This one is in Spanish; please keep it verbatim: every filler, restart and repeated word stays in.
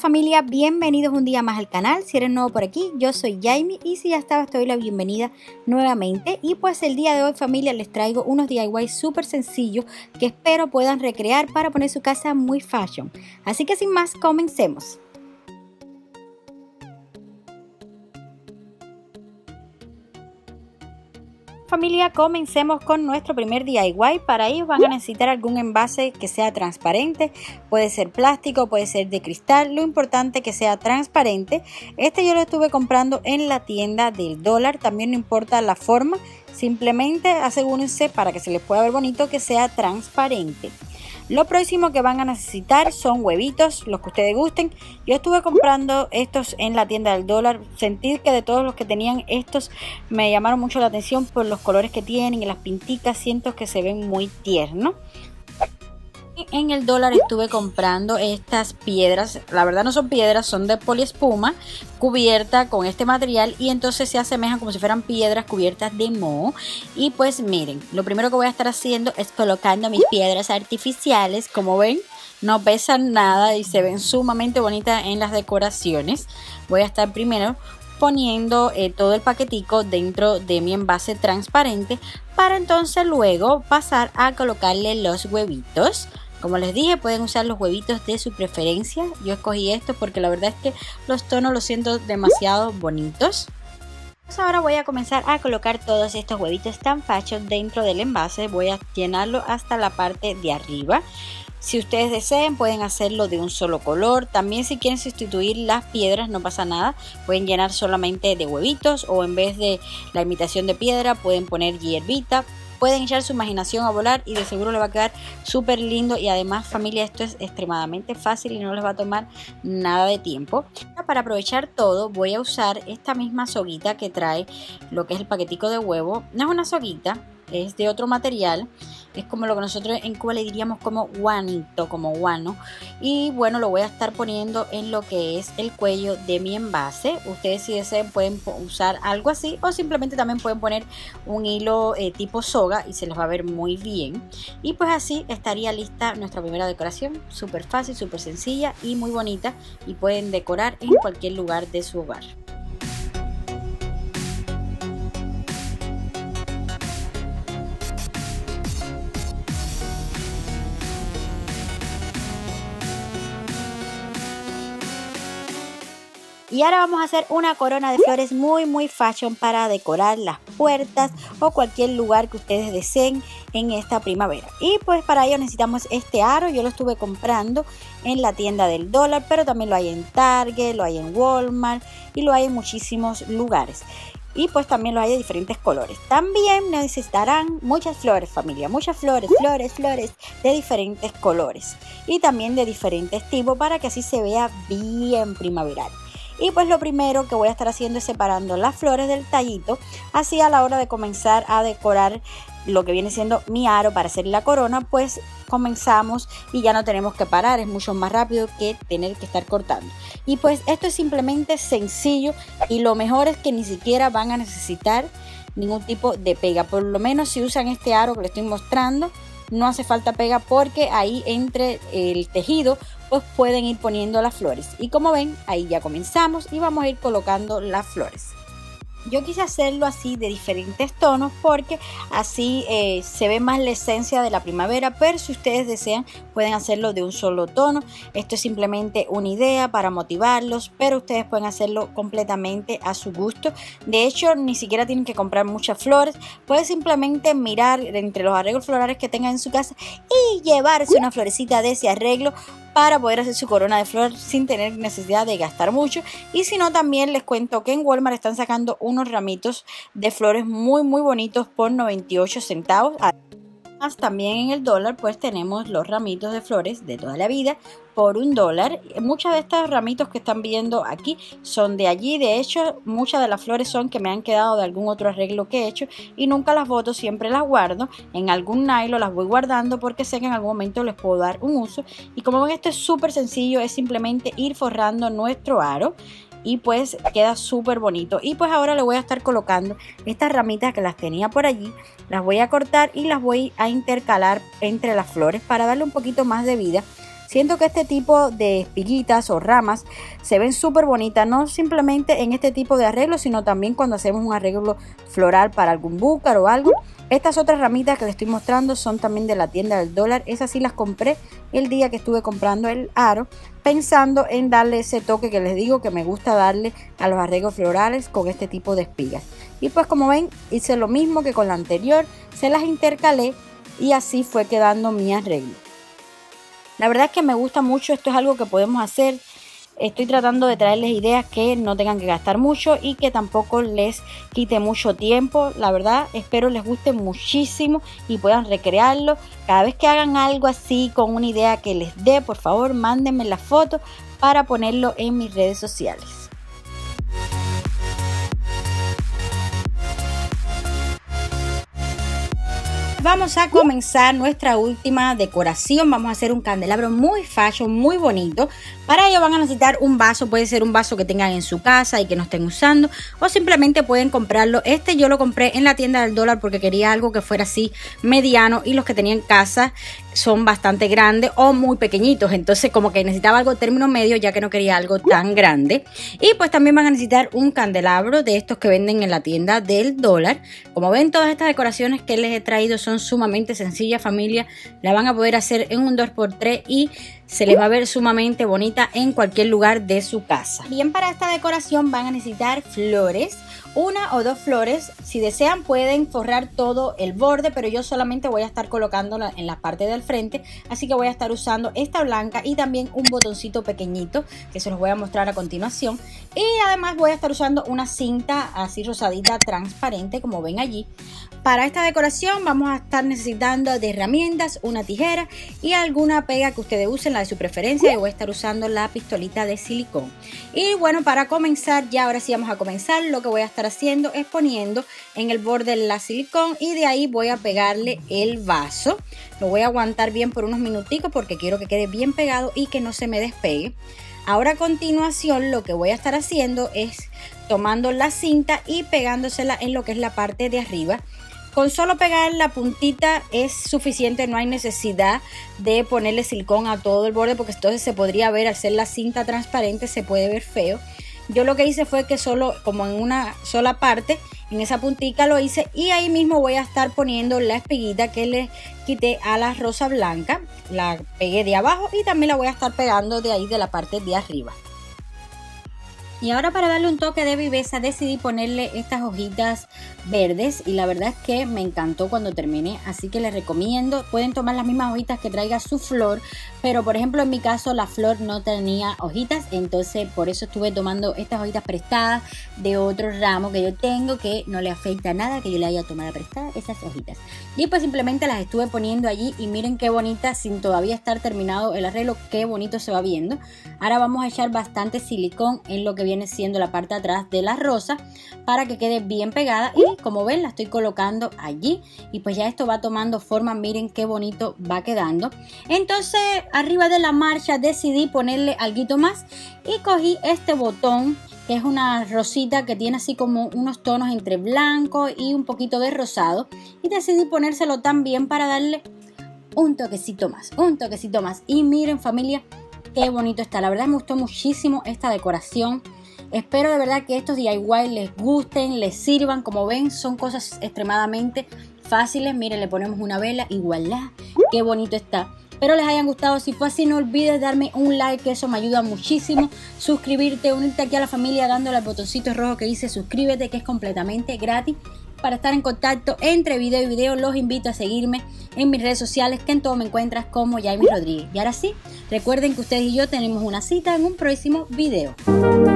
familia, bienvenidos un día más al canal. Si eres nuevo por aquí, yo soy Jaime y si ya estabas te doy la bienvenida nuevamente. Y pues el día de hoy, familia, les traigo unos D I Y súper sencillos que espero puedan recrear para poner su casa muy fashion. Así que sin más, comencemos. Familia, comencemos con nuestro primer D I Y. Para ello van a necesitar algún envase que sea transparente, puede ser plástico, puede ser de cristal, lo importante que sea transparente. Este yo lo estuve comprando en la tienda del dólar, también no importa la forma, simplemente asegúrense para que se les pueda ver bonito que sea transparente. Lo próximo que van a necesitar son huevitos, los que ustedes gusten. Yo estuve comprando estos en la tienda del dólar. Sentí que de todos los que tenían estos me llamaron mucho la atención por los colores que tienen y las pinticas. Siento que se ven muy tiernos. En el dólar estuve comprando estas piedras, la verdad no son piedras, son de poliespuma cubierta con este material y entonces se asemejan como si fueran piedras cubiertas de moho. Y pues miren, lo primero que voy a estar haciendo es colocando mis piedras artificiales. Como ven, no pesan nada y se ven sumamente bonitas en las decoraciones. Voy a estar primero poniendo eh, todo el paquetico dentro de mi envase transparente para entonces luego pasar a colocarle los huevitos. Como les dije, pueden usar los huevitos de su preferencia. Yo escogí estos porque la verdad es que los tonos los siento demasiado bonitos. Pues ahora voy a comenzar a colocar todos estos huevitos tan fashion dentro del envase. Voy a llenarlo hasta la parte de arriba. Si ustedes deseen pueden hacerlo de un solo color. También si quieren sustituir las piedras no pasa nada. Pueden llenar solamente de huevitos o en vez de la imitación de piedra pueden poner hierbita. Pueden echar su imaginación a volar y de seguro le va a quedar súper lindo. Y además, familia, esto es extremadamente fácil y no les va a tomar nada de tiempo. Para aprovechar todo voy a usar esta misma soguita que trae lo que es el paquetico de huevo. No es una soguita, es de otro material. Es como lo que nosotros en Cuba le diríamos como guanito, como guano. Y bueno, lo voy a estar poniendo en lo que es el cuello de mi envase. Ustedes si desean pueden usar algo así o simplemente también pueden poner un hilo eh, tipo soga y se les va a ver muy bien. Y pues así estaría lista nuestra primera decoración. Súper fácil, súper sencilla y muy bonita. Y pueden decorar en cualquier lugar de su hogar. Y ahora vamos a hacer una corona de flores muy muy fashion para decorar las puertas o cualquier lugar que ustedes deseen en esta primavera. Y pues para ello necesitamos este aro. Yo lo estuve comprando en la tienda del dólar, pero también lo hay en Target, lo hay en Walmart y lo hay en muchísimos lugares. Y pues también lo hay de diferentes colores. También necesitarán muchas flores, familia, muchas flores, flores, flores de diferentes colores y también de diferentes tipos para que así se vea bien primaveral. Y pues lo primero que voy a estar haciendo es separando las flores del tallito, así a la hora de comenzar a decorar lo que viene siendo mi aro para hacer la corona, pues comenzamos y ya no tenemos que parar, es mucho más rápido que tener que estar cortando. Y pues esto es simplemente sencillo y lo mejor es que ni siquiera van a necesitar ningún tipo de pega, por lo menos si usan este aro que les estoy mostrando. No hace falta pega porque ahí entre el tejido pues pueden ir poniendo las flores. Y como ven, ahí ya comenzamos y vamos a ir colocando las flores. Yo quise hacerlo así de diferentes tonos porque así eh, se ve más la esencia de la primavera, pero si ustedes desean pueden hacerlo de un solo tono. Esto es simplemente una idea para motivarlos, pero ustedes pueden hacerlo completamente a su gusto. De hecho, ni siquiera tienen que comprar muchas flores, pueden simplemente mirar entre los arreglos florales que tengan en su casa y llevarse una florecita de ese arreglo para poder hacer su corona de flor sin tener necesidad de gastar mucho. Y si no, también les cuento que en Walmart están sacando unos ramitos de flores muy muy bonitos por noventa y ocho centavos. También en el dólar pues tenemos los ramitos de flores de toda la vida por un dólar. Muchas de estas ramitos que están viendo aquí son de allí. De hecho, muchas de las flores son que me han quedado de algún otro arreglo que he hecho y nunca las boto, siempre las guardo en algún nylon, las voy guardando porque sé que en algún momento les puedo dar un uso. Y como ven, esto es súper sencillo, es simplemente ir forrando nuestro aro y pues queda súper bonito. Y pues ahora le voy a estar colocando estas ramitas que las tenía por allí, las voy a cortar y las voy a intercalar entre las flores para darle un poquito más de vida. Siento que este tipo de espiguitas o ramas se ven súper bonitas, no simplemente en este tipo de arreglo, sino también cuando hacemos un arreglo floral para algún búcaro o algo. Estas otras ramitas que les estoy mostrando son también de la tienda del dólar. Esas sí las compré el día que estuve comprando el aro, pensando en darle ese toque que les digo que me gusta darle a los arreglos florales con este tipo de espigas. Y pues como ven, hice lo mismo que con la anterior, se las intercalé y así fue quedando mi arreglo. La verdad es que me gusta mucho, esto es algo que podemos hacer. Estoy tratando de traerles ideas que no tengan que gastar mucho y que tampoco les quite mucho tiempo. La verdad, espero les guste muchísimo y puedan recrearlo. Cada vez que hagan algo así con una idea que les dé, por favor, mándenme la foto para ponerlo en mis redes sociales. Vamos a comenzar nuestra última decoración. Vamos a hacer un candelabro muy fashion, muy bonito. Para ello van a necesitar un vaso, puede ser un vaso que tengan en su casa y que no estén usando, o simplemente pueden comprarlo. Este yo lo compré en la tienda del dólar porque quería algo que fuera así mediano, y los que tenía en casa son bastante grandes o muy pequeñitos, entonces como que necesitaba algo término medio, ya que no quería algo tan grande. Y pues también van a necesitar un candelabro de estos que venden en la tienda del dólar. Como ven, todas estas decoraciones que les he traído son sumamente sencillas, familia. La van a poder hacer en un dos por tres y se les va a ver sumamente bonita en cualquier lugar de su casa. Bien, para esta decoración van a necesitar flores, una o dos flores. Si desean pueden forrar todo el borde, pero yo solamente voy a estar colocándola en la parte del frente, así que voy a estar usando esta blanca y también un botoncito pequeñito que se los voy a mostrar a continuación. Y además voy a estar usando una cinta así rosadita transparente, como ven allí. Para esta decoración vamos a estar necesitando de herramientas, una tijera y alguna pega que ustedes usen, la de su preferencia. Yo voy a estar usando la pistolita de silicón. Y bueno, para comenzar, ya ahora sí vamos a comenzar. Lo que voy a estar haciendo es poniendo en el borde la silicón y de ahí voy a pegarle el vaso. Lo voy a aguantar bien por unos minuticos porque quiero que quede bien pegado y que no se me despegue. Ahora a continuación lo que voy a estar haciendo es tomando la cinta y pegándosela en lo que es la parte de arriba. Con solo pegar la puntita es suficiente, no hay necesidad de ponerle silicón a todo el borde porque entonces se podría ver, al ser la cinta transparente se puede ver feo. Yo lo que hice fue que solo, como en una sola parte, en esa puntica lo hice, y ahí mismo voy a estar poniendo la espiguita que le quité a la rosa blanca. La pegué de abajo y también la voy a estar pegando de ahí, de la parte de arriba. Y ahora, para darle un toque de viveza, decidí ponerle estas hojitas verdes y la verdad es que me encantó cuando terminé, así que les recomiendo. Pueden tomar las mismas hojitas que traiga su flor, pero por ejemplo en mi caso la flor no tenía hojitas, entonces por eso estuve tomando estas hojitas prestadas de otro ramo que yo tengo, que no le afecta nada que yo le haya tomado prestadas esas hojitas. Y pues simplemente las estuve poniendo allí y miren qué bonitas, sin todavía estar terminado el arreglo, qué bonito se va viendo. Ahora vamos a echar bastante silicón en lo que viene siendo la parte de atrás de la rosa para que quede bien pegada, y como ven la estoy colocando allí y pues ya esto va tomando forma. Miren qué bonito va quedando. Entonces arriba de la marcha decidí ponerle algo más y cogí este botón que es una rosita que tiene así como unos tonos entre blanco y un poquito de rosado, y decidí ponérselo también para darle un toquecito más, un toquecito más. Y miren, familia, qué bonito está. La verdad me gustó muchísimo esta decoración. Espero de verdad que estos D I Y les gusten, les sirvan. Como ven, son cosas extremadamente fáciles. Miren, le ponemos una vela y voilà, qué bonito está. Espero les hayan gustado. Si fue así, no olvides darme un like, que eso me ayuda muchísimo. Suscribirte, unirte aquí a la familia dándole al botoncito rojo que dice suscríbete, que es completamente gratis. Para estar en contacto entre video y video, los invito a seguirme en mis redes sociales, que en todo me encuentras como Yaimi Rodríguez. Y ahora sí, recuerden que ustedes y yo tenemos una cita en un próximo video.